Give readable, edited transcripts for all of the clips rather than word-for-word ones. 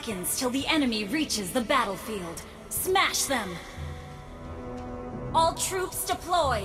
seconds till the enemy reaches the battlefield. Smash them! All troops deployed!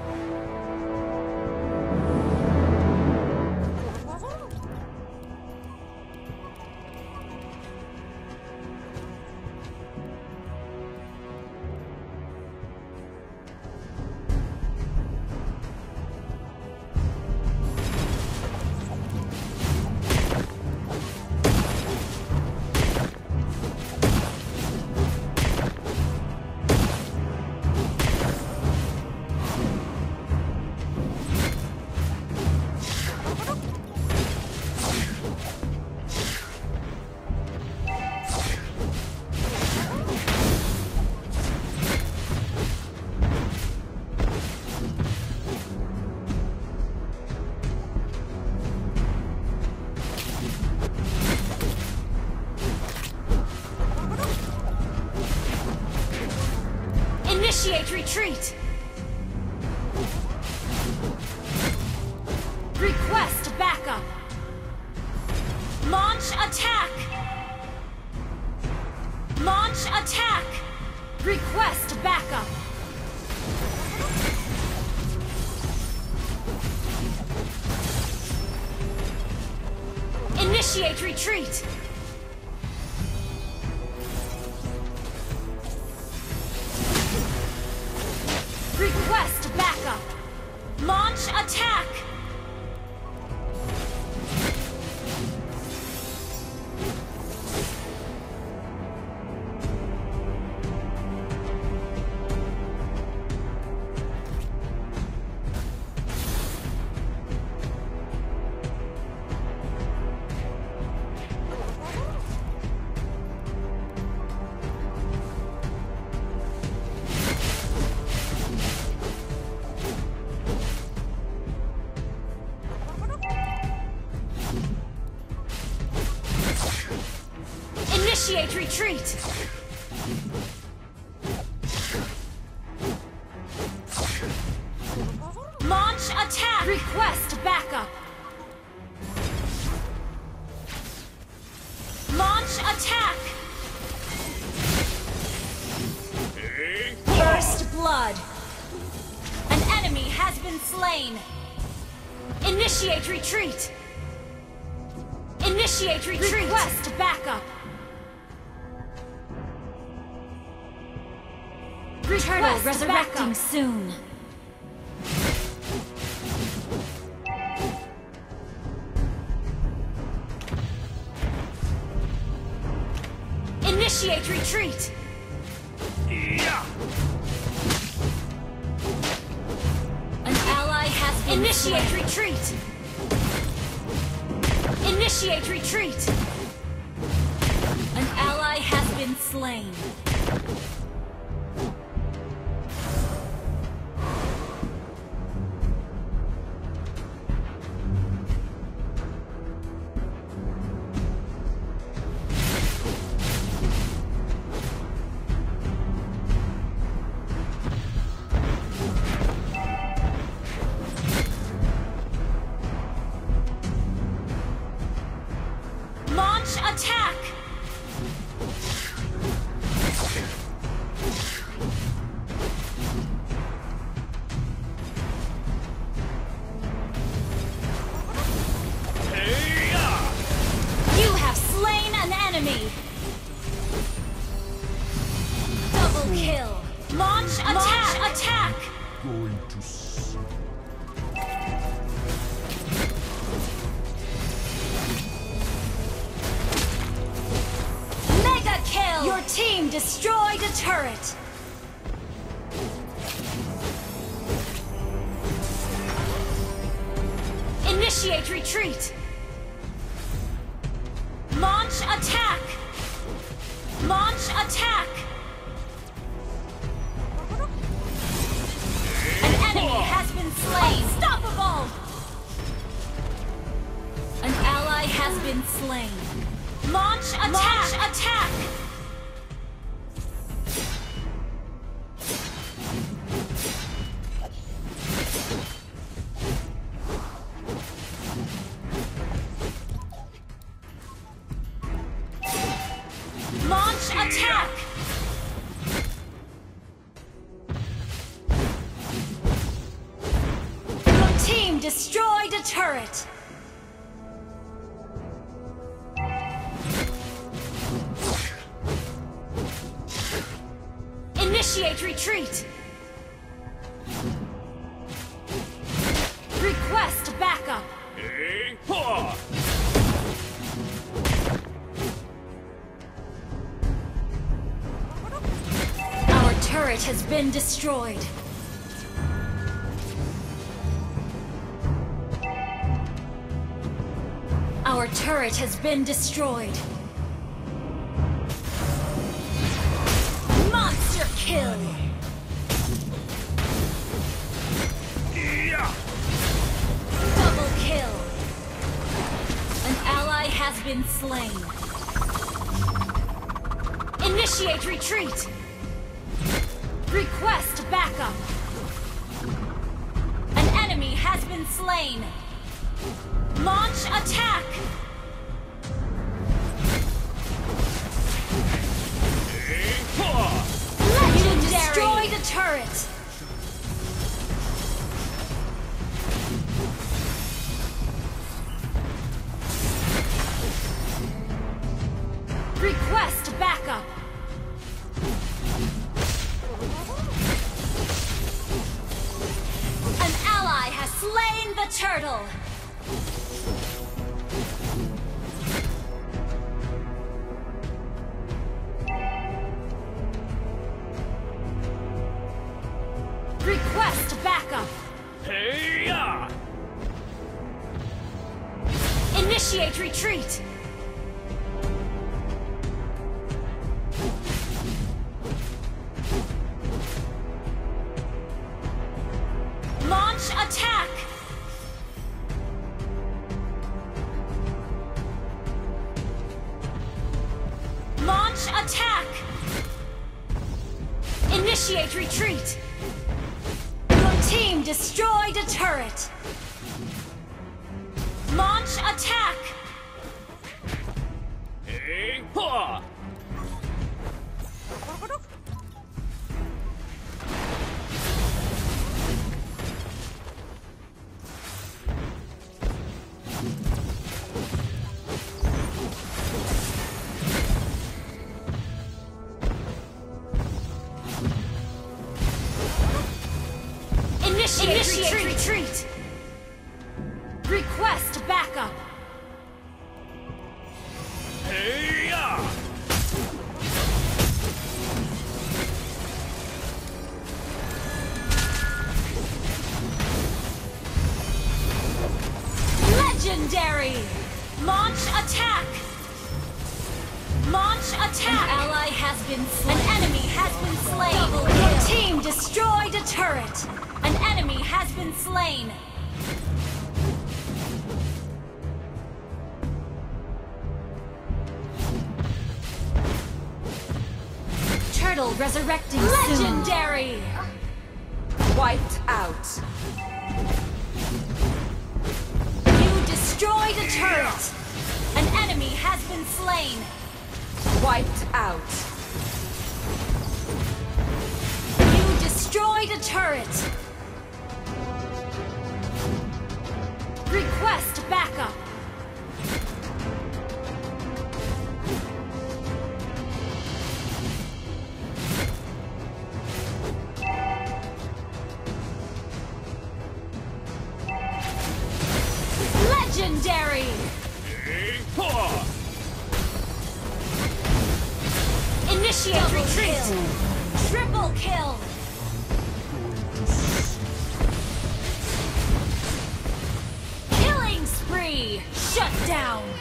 Initiate retreat! Request backup! Launch attack! Launch attack! Request backup! Initiate retreat! Request backup! Launch attack! Initiate retreat! Launch attack! Request backup! Launch attack! First blood! An enemy has been slain! Initiate retreat! Initiate retreat! Request backup! Turtle resurrecting soon. Initiate retreat. Yeah. An ally has been Initiate retreat. Initiate retreat. An ally has been slain. Launch attack! You have slain an enemy! Double kill! Launch attack! Launch attack! Going to Mega kill! Your team destroyed a turret! Initiate retreat! Launch attack! Launch attack! An enemy has been slain! Unstoppable! An ally has been slain. Launch attack! Launch attack! team destroyed a turret. Initiate retreat. Request backup. Our turret has been destroyed. Our turret has been destroyed. Monster kill! Double kill! An ally has been slain. Initiate retreat! Request backup! An enemy has been slain! Launch attack! Legendary! Destroy the turret! Request backup! An ally has slain the turtle! Request backup! Hey-ya! Initiate retreat! Launch attack! Launch attack! Initiate retreat! Team destroyed a turret! Launch attack! Hey-ha! Initiate retreat! Request backup! Hey-ya! Legendary! Launch attack! Launch attack! An ally has been slain. An enemy has been slain. Your team destroyed a turret. An enemy has been slain. Turtle resurrecting Legendary! Soon. Wiped out. You destroyed a turret. An enemy has been slain. Wiped out. You destroyed a turret. Request backup. Legendary! Hey-ha! Initiate retreat! Triple kill! Killing spree! Shut down!